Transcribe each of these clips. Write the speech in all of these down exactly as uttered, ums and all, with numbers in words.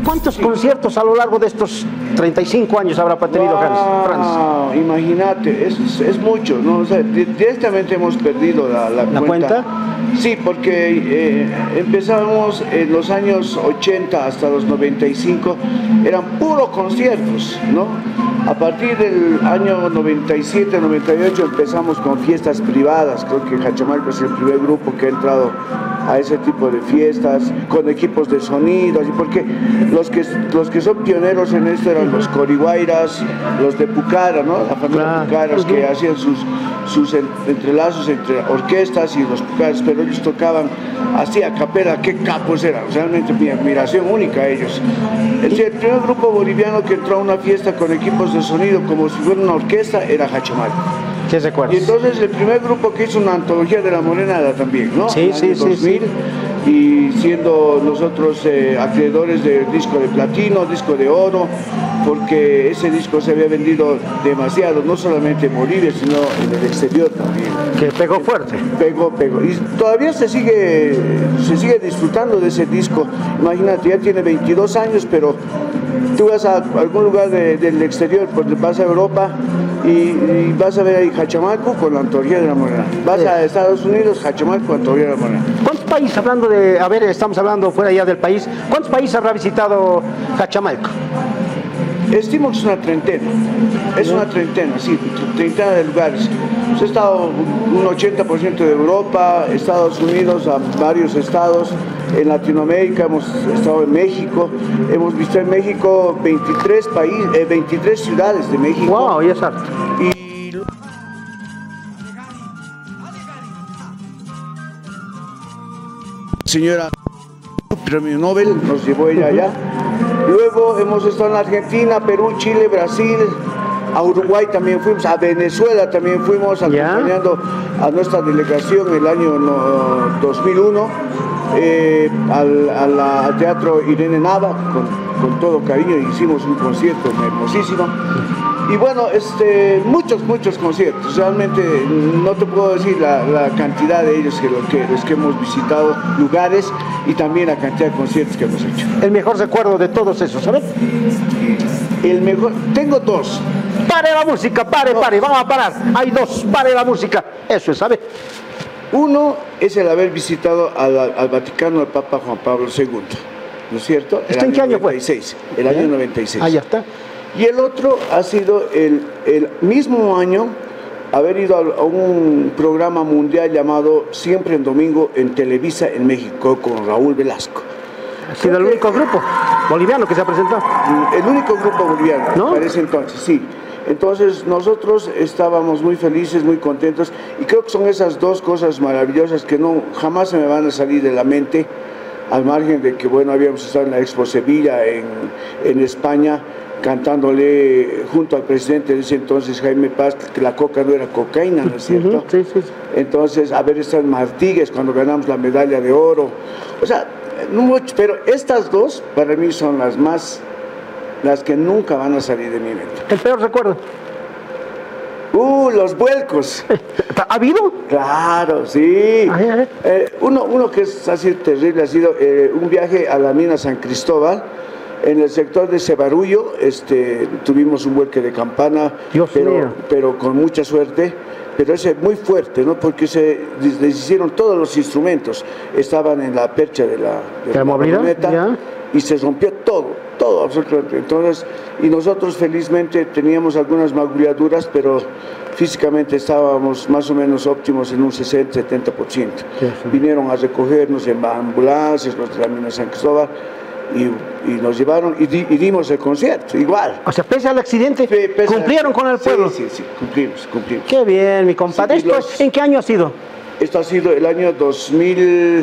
¿Cuántos sí. conciertos a lo largo de estos treinta y cinco años habrá tenido wow, Franz? Imagínate, es, es mucho, ¿no? O sea, directamente hemos perdido la, la, ¿La cuenta? cuenta. Sí, porque eh, empezamos en los años ochenta hasta los noventa y cinco, eran puros conciertos, ¿no? A partir del año noventa y siete, noventa y ocho empezamos con fiestas privadas. Creo que Cachamalco es el primer grupo que ha entrado a ese tipo de fiestas, con equipos de sonido, así, porque los que, los que son pioneros en esto eran los Coriguairas, los de Pucara, ¿no? La familia Claro. Pucaras, que hacían sus, sus entrelazos entre orquestas y los Pucaras, pero ellos tocaban así a capela. Qué capos eran, realmente mi admiración única a ellos. El, el primer grupo boliviano que entró a una fiesta con equipos de sonido como si fuera una orquesta era Cachamalco. ¿Qué recuerdas? Y entonces el primer grupo que hizo una antología de la Morenada también, ¿no? Sí, sí, sí, sí. Y siendo nosotros eh, acreedores del disco de platino, disco de oro, porque ese disco se había vendido demasiado, no solamente en Bolivia, sino en el exterior también. Que pegó fuerte. Pegó, pegó. Y todavía se sigue, se sigue disfrutando de ese disco. Imagínate, ya tiene veintidós años, pero tú vas a algún lugar de, del exterior, pues vas a Europa y, y vas a ver ahí Cachamalco con la antología de la moneda. Vas sí. a Estados Unidos, Cachamalco con la antología de la moneda. ¿Cuántos países, hablando de, a ver, estamos hablando fuera ya del país, cuántos países habrá visitado Cachamalco? Estimo que es una treintena, es una treintena, sí, treintena de lugares. Hemos estado un ochenta por ciento de Europa, Estados Unidos, a varios estados, en Latinoamérica, hemos estado en México, hemos visto en México veintitrés países, eh, veintitrés ciudades de México. Wow, ya sabes. Y señora premio Nobel, nos llevó ella allá. Luego hemos estado en Argentina, Perú, Chile, Brasil, a Uruguay también fuimos, a Venezuela también fuimos, acompañando ¿Ya? a nuestra delegación el año no, dos mil uno, eh, al, a la, al Teatro Irene Nava, con, con todo cariño, hicimos un concierto hermosísimo. Y bueno, este, muchos, muchos conciertos, realmente no te puedo decir la, la cantidad de ellos que, lo que los que hemos visitado, lugares y también la cantidad de conciertos que hemos hecho. El mejor recuerdo de todos esos, ¿sabes? El mejor, tengo dos. Pare la música, pare, no. pare, vamos a parar, hay dos, pare la música, eso es, ¿sabes? Uno es el haber visitado al, al Vaticano al Papa Juan Pablo segundo, ¿no es cierto? ¿Esto en qué año fue? El año noventa y seis. Ah, ya está. Y el otro ha sido el, el mismo año haber ido a, a un programa mundial llamado Siempre en Domingo en Televisa en México con Raúl Velasco. ¿Ha sido el único grupo boliviano que se ha presentado? El único grupo boliviano, ¿no? Para ese entonces, sí. Entonces nosotros estábamos muy felices, muy contentos y creo que son esas dos cosas maravillosas que no, jamás se me van a salir de la mente, al margen de que, bueno, habíamos estado en la Expo Sevilla en, en España, cantándole junto al presidente de ese entonces, Jaime Paz, que la coca no era cocaína, ¿no es cierto? Uh-huh, sí, sí, sí. Entonces, haber estado en Martigues cuando ganamos la medalla de oro, o sea, no mucho, pero estas dos para mí son las más, las que nunca van a salir de mi mente. ¿El peor recuerdo? Uh, los vuelcos. ¿Ha habido? Claro, sí. Ay, ay. Eh, uno, uno que es así terrible ha sido eh, un viaje a la mina San Cristóbal. En el sector de Cebarullo este, tuvimos un vuelque de campana, Dios pero, mío. pero con mucha suerte, pero ese muy fuerte, ¿no? Porque se deshicieron todos los instrumentos, estaban en la percha de la, de la, la movilidad y se rompió todo, todo absolutamente. Entonces, y nosotros felizmente teníamos algunas magulladuras, pero físicamente estábamos más o menos óptimos en un sesenta, setenta por ciento. Sí, sí. Vinieron a recogernos en ambulancias, los de la mina San Cristóbal, Y, y nos llevaron y, di, y dimos el concierto, igual. O sea, pese al accidente, sí, ¿cumplieron con el pueblo? Sí, sí, sí, cumplimos, cumplimos. Qué bien, mi compadre. Sí, ¿Esto los, ¿En qué año ha sido? Esto ha sido el año dos mil,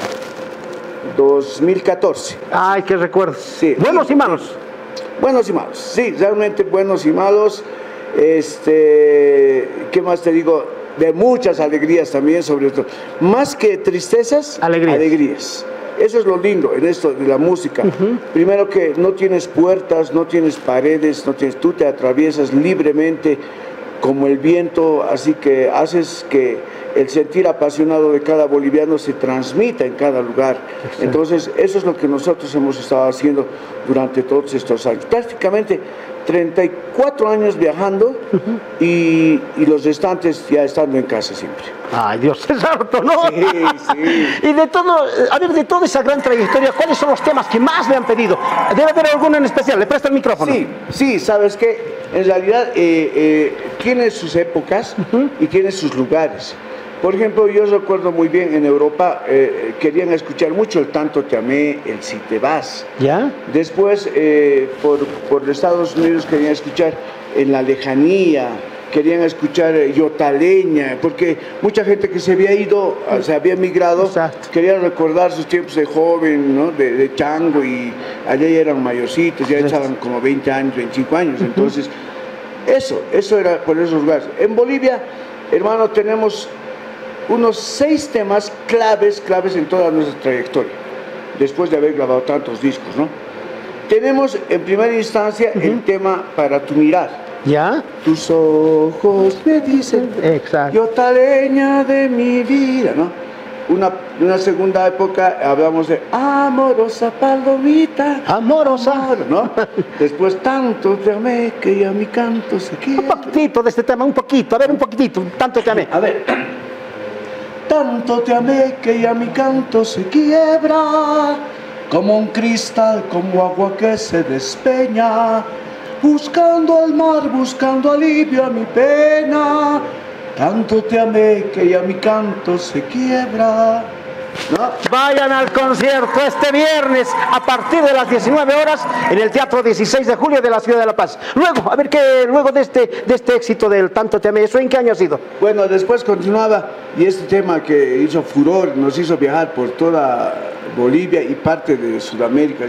dos mil catorce. Ay, qué recuerdo. Sí. ¿Buenos y malos? Buenos y malos, sí, realmente buenos y malos. Este, ¿qué más te digo? De muchas alegrías también, sobre todo. Más que tristezas, alegrías. alegrías. Eso es lo lindo en esto de la música. Uh-huh. Primero que no tienes puertas, no tienes paredes, no tienes, tú te atraviesas libremente como el viento, así que haces que el sentir apasionado de cada boliviano se transmita en cada lugar. Exacto. Entonces, eso es lo que nosotros hemos estado haciendo durante todos estos años. Prácticamente treinta y cuatro años viajando uh-huh. y, y los restantes ya estando en casa siempre. Ay, Dios, es harto, ¿no? Sí, sí. Y de todo, a ver, de toda esa gran trayectoria, ¿cuáles son los temas que más le han pedido? Debe haber alguno en especial, le presto el micrófono. Sí, sí, ¿sabes qué? En realidad eh, eh, tiene sus épocas uh-huh. y tiene sus lugares. Por ejemplo, yo recuerdo muy bien en Europa, eh, querían escuchar mucho el Tanto te amé, el Si te vas. ¿Ya? Después, eh, por, por Estados Unidos querían escuchar En la lejanía, querían escuchar eh, Yotaleña, porque mucha gente que se había ido, se había migrado, exacto. quería recordar sus tiempos de joven, ¿no? de, de chango, y allá ya eran mayorcitos, ya echaban como veinte años, veinticinco años, entonces, eso, eso era por esos lugares. En Bolivia, hermano, tenemos unos seis temas claves, claves en toda nuestra trayectoria, después de haber grabado tantos discos, ¿no? Tenemos en primera instancia uh-huh. el tema Para tu mirar. ¿Ya? Tus ojos me dicen, exacto. Yotaleña de mi vida, ¿no? Una, una segunda época hablamos de Amorosa Palomita. Amorosa. Amor, ¿no? Después Tanto te amé que ya mi canto se quiere. Un poquitito de este tema, un poquito, a ver, un poquitito, Tanto te amé. A ver. Tanto te amé que ya mi canto se quiebra, como un cristal, como agua que se despeña, buscando al mar, buscando alivio a mi pena. Tanto te amé que ya mi canto se quiebra. ¿No? Vayan al concierto este viernes a partir de las diecinueve horas en el Teatro dieciséis de julio de la Ciudad de La Paz. Luego, a ver qué, luego de este, de este éxito del Tanto te amé, ¿eso en qué año ha sido? Bueno, después continuaba y este tema que hizo furor, nos hizo viajar por toda Bolivia y parte de Sudamérica.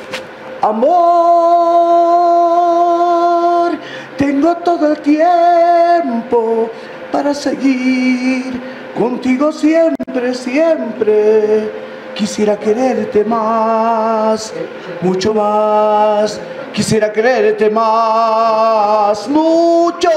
Amor, tengo todo el tiempo para seguir contigo siempre, siempre. Quisiera quererte más, mucho más. Quisiera quererte más, mucho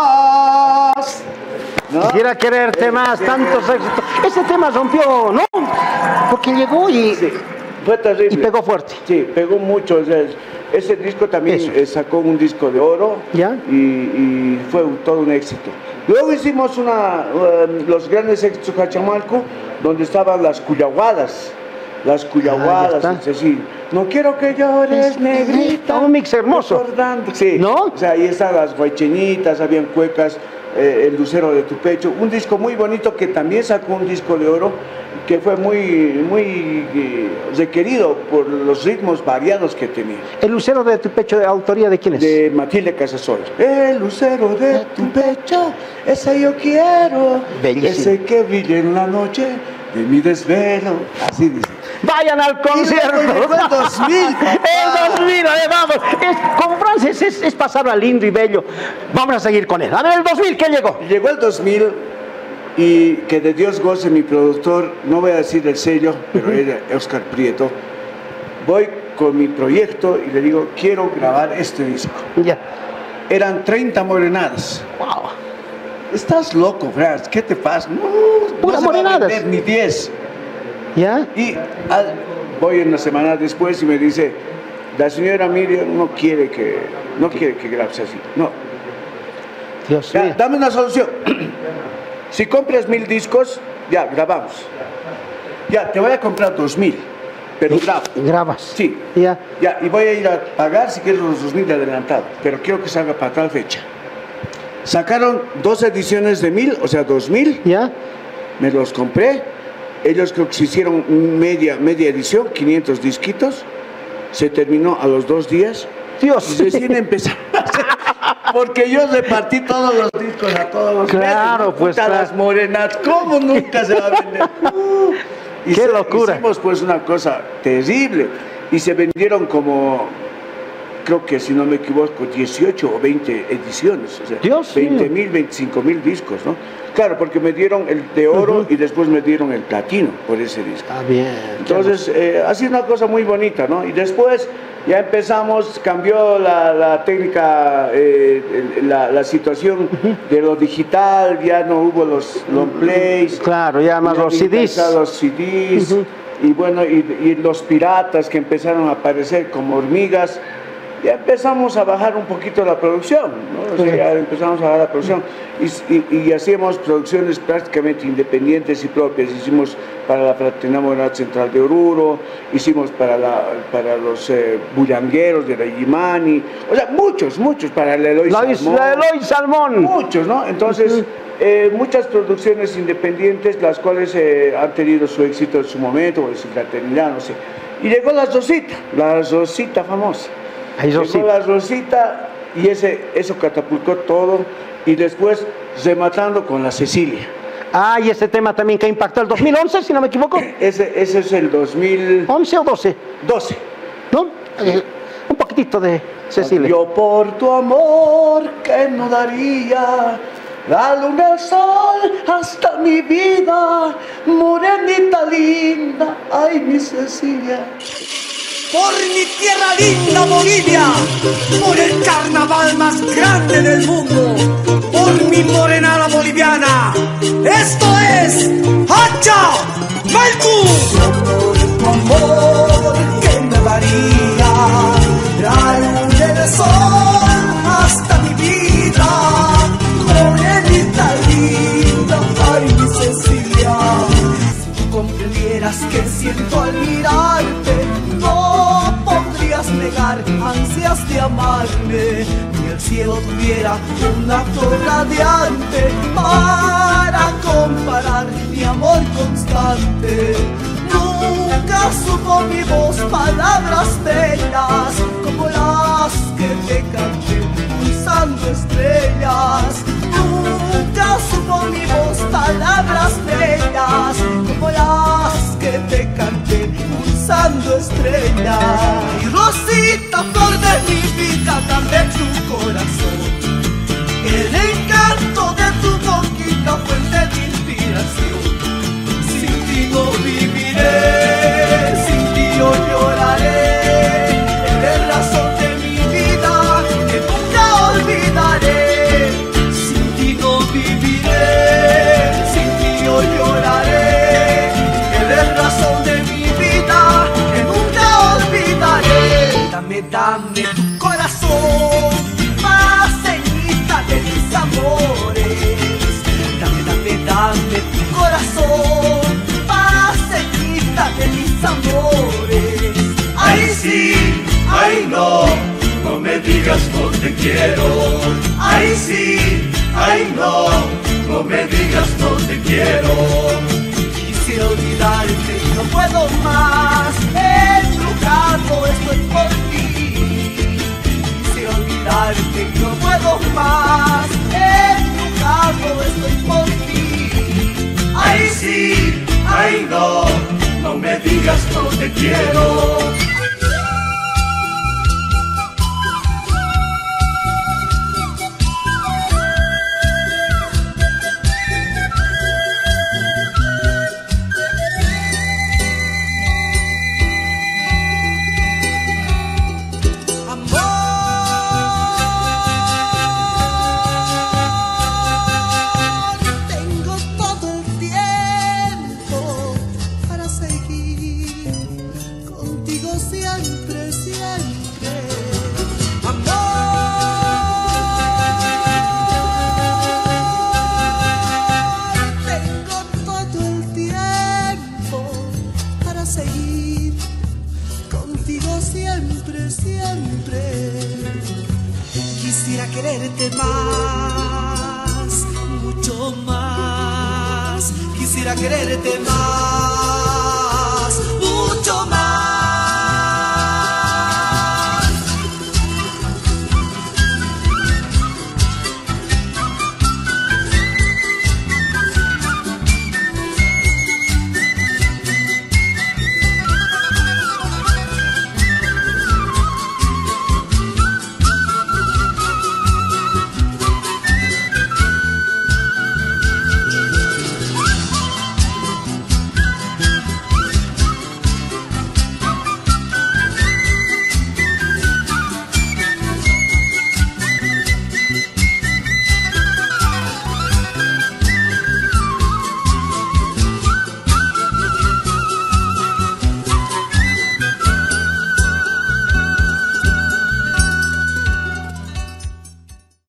más. ¿No? Quisiera quererte más, tantos éxitos. Ese tema rompió, ¿no? Porque llegó y, sí, fue terrible. Y pegó fuerte. Sí, pegó mucho. O sea, ese disco también eh, sacó un disco de oro. ¿Ya? Y, y fue un, todo un éxito. Luego hicimos una, uh, los grandes éxitos de Cachamalco, donde estaban las cuyaguadas. Las cuyaguadas, ah, es decir, no quiero que llores, es, negrita. Un mix hermoso. Recordando. Sí, ¿no? O sea, ahí están las guaycheñitas, habían cuecas, eh, el lucero de tu pecho. Un disco muy bonito que también sacó un disco de oro, que fue muy, muy eh, requerido por los ritmos variados que tenía. ¿El lucero de tu pecho, de autoría de quién es? De Matilde Casasola. El lucero de tu pecho, ese yo quiero. Bellísimo. Ese que brilla en la noche de mi desvelo. Así dice. Vayan al concierto. Y luego el dos mil. El dos mil, eh, vamos. Es, con Frances es, es pasarla lindo y bello. Vamos a seguir con él. A ver, el dos mil, ¿qué llegó? Llegó el dos mil. Y que de Dios goce mi productor, no voy a decir el sello, pero era Oscar Prieto. Voy con mi proyecto y le digo, quiero grabar este disco. Ya. Eran treinta morenadas. Wow. Estás loco, Franz, ¿qué te pasa? No, Pura no se morenadas. va a vender ni diez. ¿Ya? Y al, voy una semana después y me dice, la señora Miriam no quiere que, no quiere que grabes así. No. Dios ya, mío. dame una solución. Si compras mil discos, ya, grabamos. Ya, te voy a comprar dos mil, pero grabo. ¿Grabas? Sí. Ya. Ya, y voy a ir a pagar si quieres los dos mil de adelantado, pero quiero que salga para tal fecha. Sacaron dos ediciones de mil, o sea, dos mil. Ya. Me los compré. Ellos creo que se hicieron media, media edición, quinientos disquitos. Se terminó a los dos días. Dios. Y recién empezaron a hacer, porque yo repartí todos los discos a todos los claro, meses, pues a las morenas, ¿cómo nunca se va a vender? Uh, y ¡qué se, locura! Hicimos pues una cosa terrible y se vendieron como, creo que si no me equivoco, dieciocho o veinte ediciones, o sea, Dios veinte mil, veinticinco mil discos, ¿no? Claro, porque me dieron el de oro uh-huh. y después me dieron el platino por ese disco. Ah, bien. Entonces, eh, ha sido una cosa muy bonita, ¿no? Y después ya empezamos, cambió la, la técnica, eh, la, la situación uh-huh. de lo digital, ya no hubo los long plays. Claro, ya más los C Ds. Los C Ds. Uh-huh. Y bueno, y, y los piratas que empezaron a aparecer como hormigas. Ya empezamos a bajar un poquito la producción, ¿no? O sea, ya empezamos a bajar la producción y, y, y hacíamos producciones prácticamente independientes y propias. Hicimos para la Fraternidad Central de Oruro, hicimos para, la, para los eh, bullangueros de la Yimani, o sea, muchos, muchos, para el Eloy la, Salmón. La Eloy Salmón. Muchos, ¿no? Entonces, uh-huh. eh, muchas producciones independientes, las cuales eh, han tenido su éxito en su momento, o en su fraternidad, no sé. Y llegó la Rosita, la Rosita famosa. Ahí Llegó Rosita. la Rosita y ese, eso catapultó todo y después rematando con la Cecilia. Ah, y ese tema también que impactó el dos mil once, si no me equivoco. Ese, ese es el dos mil once o doce. doce. ¿No? Eh, un poquitito de Cecilia. Yo por tu amor que no daría la luna, el sol, hasta mi vida, morenita linda, ay mi Cecilia. Por mi tierra linda Bolivia, por el carnaval más grande del mundo, por mi morenada boliviana, esto es Hacha Malcu. Por tu amor que me daría la luz del sol hasta mi vida, morenita linda, ay mi Cecilia. Si tú comprendieras que siento al mirarte, no podrías negar ansias de amarme, ni el cielo tuviera una flor radiante para comparar mi amor constante. Nunca supo mi voz palabras bellas como las que te canté pulsando estrellas. Nunca supo mi voz palabras bellas como las que te canté pulsando estrellas. Y Rosita, flor de mi vida, dame tu corazón. El encanto de tu boquita, fuente de inspiración. Sin ti no viviré, sin ti yo lloraré. Eres razón de mi vida que nunca olvidaré. Sin ti no viviré, sin ti yo lloraré. Eres razón de mi vida que nunca olvidaré. Dame, dame tu corazón, paseñita de mis amores. Dame, dame, dame tu corazón, paseñita de mis amores. Ay sí, ay no, no me digas no te quiero. Ay sí, ay no, no me digas no te quiero. Quisiera olvidarte y no puedo más, encrujado estoy por ti. Quisiera olvidarte y no puedo más, encrujado estoy por ti. Ay sí, ay no, no me digas no te quiero. Quisiera quererte más, mucho más. Quisiera quererte más.